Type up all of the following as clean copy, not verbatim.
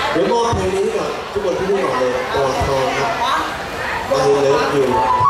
เดี๋ยวมอบเพลงนี้กับทุกคนที่นี่ก่อนเลยกอดทองครับมาเลิฟอยู่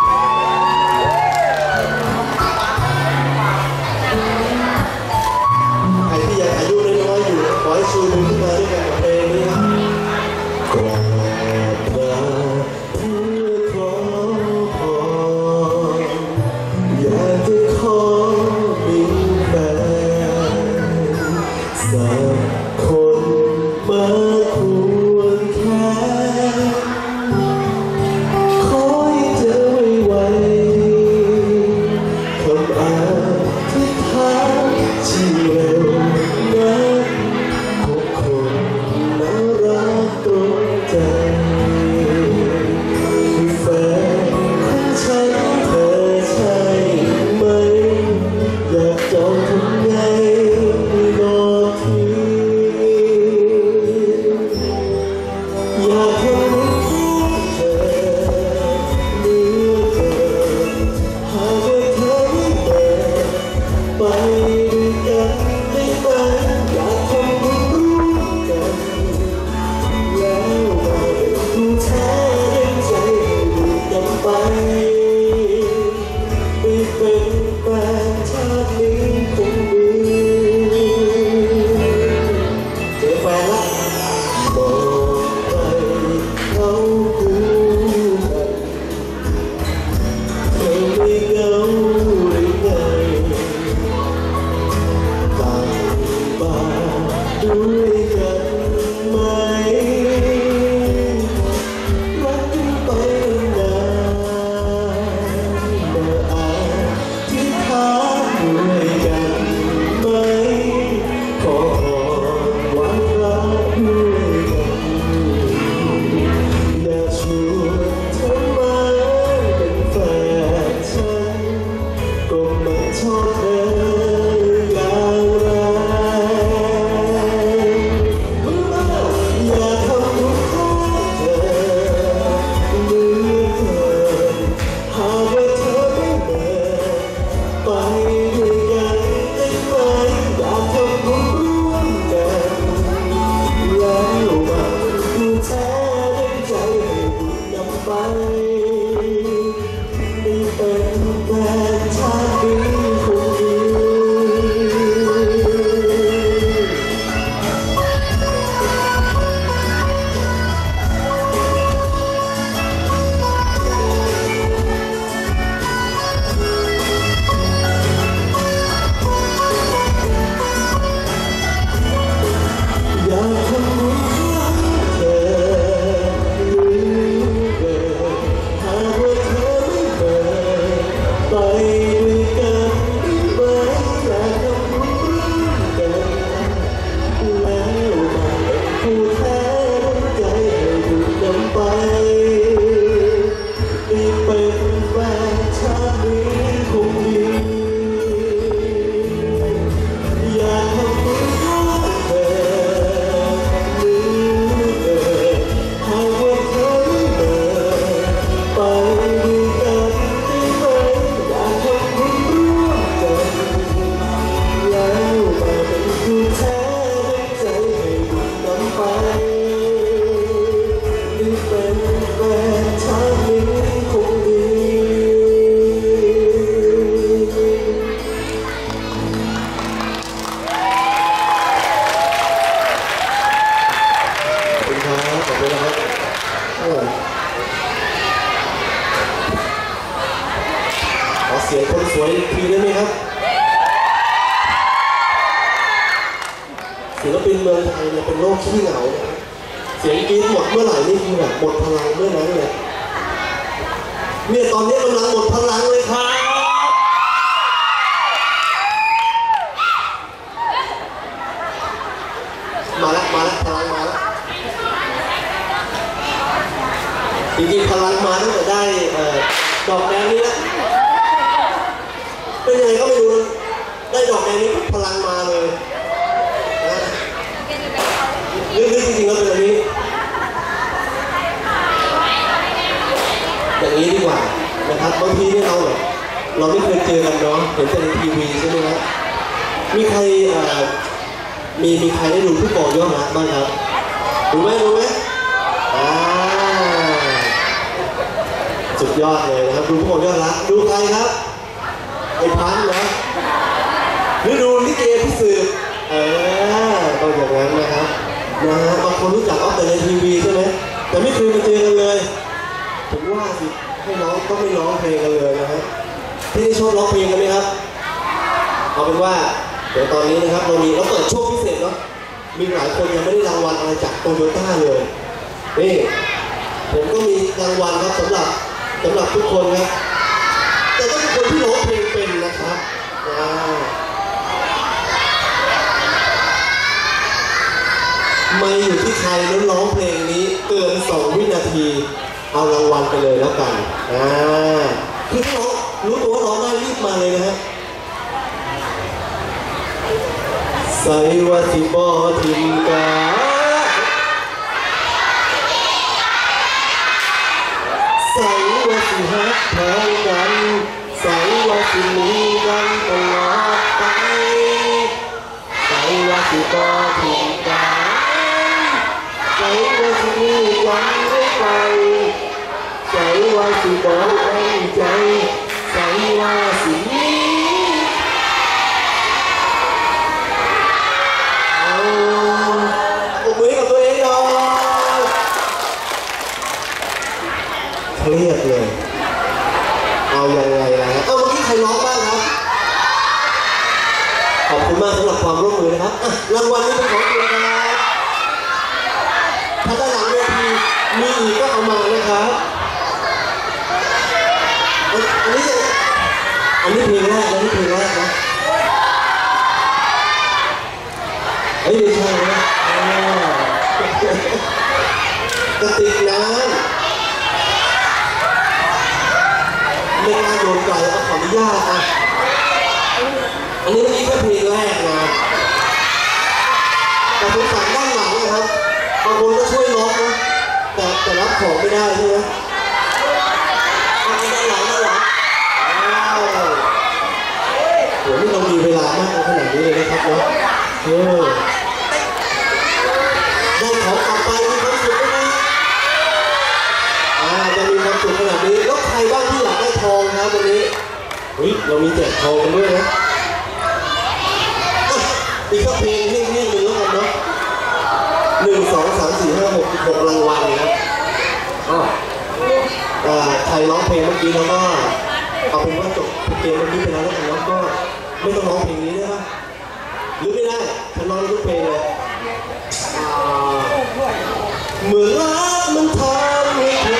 ใครที่ยังอายุน้อยๆอยู่ขอให้ชูมือขึ้นมาด้วยกันกับเพลงนี้กอดมาเพื่อขอพรอยากจะขอมีแฟนสักคนมาควรแค่ขอให้เจอไวๆคำอธิษฐานที่เร็วนักพบคนน่ารักตรงใจคือแฟนของฉันเธอใช่ไหมอยากจองทำไงรอทีอยากให้รู้เธอเมื่อเธอหากว่าเธอไม่เปิดไปด้วยกันได้ไหมอยากทำบุญร่วมกันแล้วมาเป็นผู้แทนใจให้อยู่กันไปได้เป็นแฟนชาตินี้คงดีเจอแฟนละมองไปเขาคู่กันเธอไม่เหงาหรือไงต่างบ้านด้วยกันไหมรักกันไปนานๆมาอาธิษฐานด้วยกันไหมขอหวังรักด้วยกันอยากชวนเธอมาเป็นแฟนฉันก็ไม่ชอบเธออย่างไรอยากทำทุกของเธอเหมือนเธอหากว่าเธอไม่เดินไปด้วยกันได้ไหมอยากทำบุญร่วมกันแล้วมาเป็นผู้แทนใจให้บุญนำไปได้เป็นแฟนชาตินี้คงดีอยากทำบุญร่วมเธอหรือเกิดหากว่าเธอไม่เปิดไปด้วยกันได้ไหมอยากทำบุญร่วมกันแล้วมาเป็นผู้แทนใจให้บุญนำไปได้เป็นแฟนชาตินี้คงดีอยากทำบุญร่วมเธอหรือเกิดหากว่าเธอไม่เปิดไปด้วยกันได้ไหมอยากทำบุญร่วมกันแล้วมาเป็นผู้แทนใจให้บุญนำไปได้เป็นแฟนชาตินี้คงดีขอบคุณครับขอบคุณนะครับขอเสียงคนสวยอีกทีได้ไหมครับศิลปินเมืองไทยเนี่ยเป็นโรคขี้เหงานะครับเสียงกรี๊ดหมดเมื่อไหร่นี่คือแบบหมดพลังเมื่อนั้นเลยเนี่ยตอนนี้กำลังหมดพลังเลยครับมาแล้วพลังมาแล้วจริงๆพลังมาตั้งแต่ได้ดอกแดงนี้แล้วเป็นยังไงก็ไม่รู้นะได้ดอกแดงนี้พลังมาเลยนะลึกๆจริงๆแล้วเป็นอย่างนี้ดีกว่านะครับบางทีเนี่ยเราไม่เคยเจอกันเนาะเห็นแต่ในทีวีใช่ไหมครับมีใครมีใครได้ดูฟุตบอลย้อนหลังบ้างครับดูดูไหมอ่าสุดยอดเลยนะครับดูพวกผมยอดละดูใครครับไอ้พันเหรอหรือดูลิเกพี่สืบต้องอย่างนั้นนะครับบางคนรู้จักเอาแต่ในทีวีใช่ไหมแต่ไม่เคยมาเจอกันเลยผมว่าสิให้น้องก็ไม่ร้องเพลงกันเลยนะฮะที่นี่ชอบร้องเพลงกันไหมครับเอาเป็นว่าเดี๋ยวตอนนี้นะครับเราเปิดช่วงพิเศษเนาะมีหลายคนยังไม่ได้รางวัลอะไรจากโตโยต้าเลยนี่ผมก็มีรางวัลครับสำหรับทุกคนครับแต่ต้องเป็นคนที่ร้องเพลงเป็นนะครับไม่อยู่ที่ใครแล้วร้องเพลงนี้เกิน2 วินาทีเอารางวัลไปเลยแล้วกันคือถ้ารู้ตัวว่าร้องได้รีบมาเลยนะฮะใส่ว่าสิบ่ทิมกาใส่ว่าสิฮักแทนกันใส่ว่าสิมีกันตลอดไปใส่ว่าสิบ่ทิมกาใส่ว่าสิมีกันได้ไปใส่ว่าสิบ่ให้ใจใส่ว่าสิมีมือกับตัวเองหน่อยเครียดเลยเอายังไงล่ะเมื่อกี้ใครร้องบ้างครับขอบคุณมากสำหรับความร่วมมือนะครับรางวัลนี้เป็นของคุณนะครับถ้าด้านหลังเวทีมีอีกก็เอามานะครับอันนี้เพลงแรกนะไม่ใช่นะกระติกน้ำไม่น่าโยนไกลเอาขออนุญาตอันนี้เมื่อกี้แค่เพลงแรกนะแต่ผมสั่งด้านหลังนะครับบางคนก็ช่วยร้องนะแต่รับของไม่ได้ใช่ไหมด้านหลังโหนี่เรามีเวลามากขนาดนี้เลยนะครับเนาะได้ของกลับไปมีความสุขไหมจะมีความสุขขนาดนี้แล้วใครบ้างที่อยากได้ทองครับวันนี้เรามีแจกทองกันด้วยนะอีกสักเพลงเฮ้งๆหนึ่งแล้วกันเนาะ1 2 3 4 5 6 6รางวัลนะครับใครร้องเพลงเมื่อกี้แล้วก็เอาเป็นว่าจบเกมเมื่อกี้ไปแล้วแล้วก็ไม่ต้องร้องเพลงนี้ได้ป่ะหรือไม่ได้ฉันร้องทุกเพลงเลยเมื่อรักมันทำให้เธอ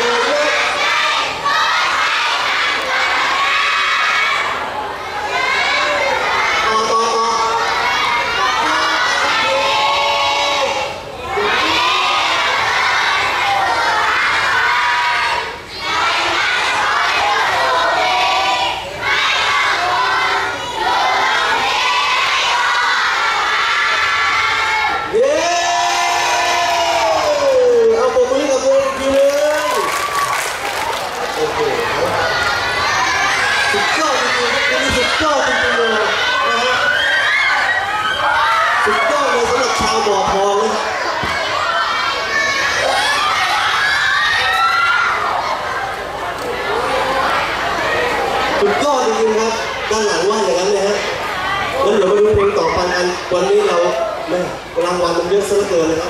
ด้านหลังว่าอย่างนั้นเลยฮะแล้วเดี๋ยวมาดูเพลงต่อไปกันวันนี้เรารางวัลมันเยอะซะเหลือเกินเลยครับ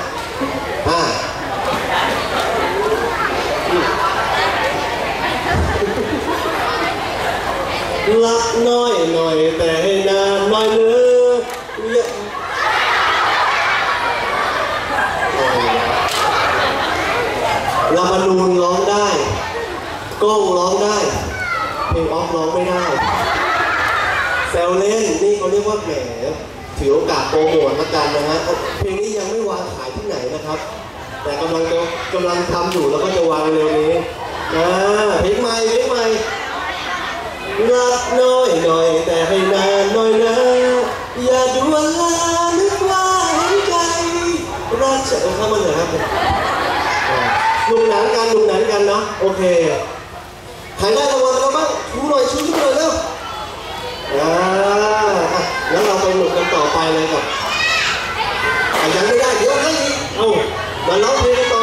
รักน้อยหน่อยแต่ให้นานหน่อยเนื้อลาบานูนร้องได้ก้องร้องได้เพลงออฟร้องไม่ได้แซวเล่นนี่เขาเรียกว่าแหมถือโอกาสโปรโมทละกันนะฮะเพลงนี้ยังไม่วางขายที่ไหนนะครับแต่กำลังทำอยู่แล้วก็จะวางเร็วนี้เพลงใหม่รักน้อยหน่อยแต่ให้นานหน่อยนะอย่าด่วนลานึกว่าเห็นใจรักเฉยเข้ามาเลยครับหนุ่มหนังกันเนาะโอเคใครได้รางวัลแล้วบ้างชูหน่อยชูขึ้นเลยแล้วแล้วเราไปหนุกกันต่อไปเลยกับยังไม่ได้เดี๋ยวให้อีกมาร้องเพลงกันต่อ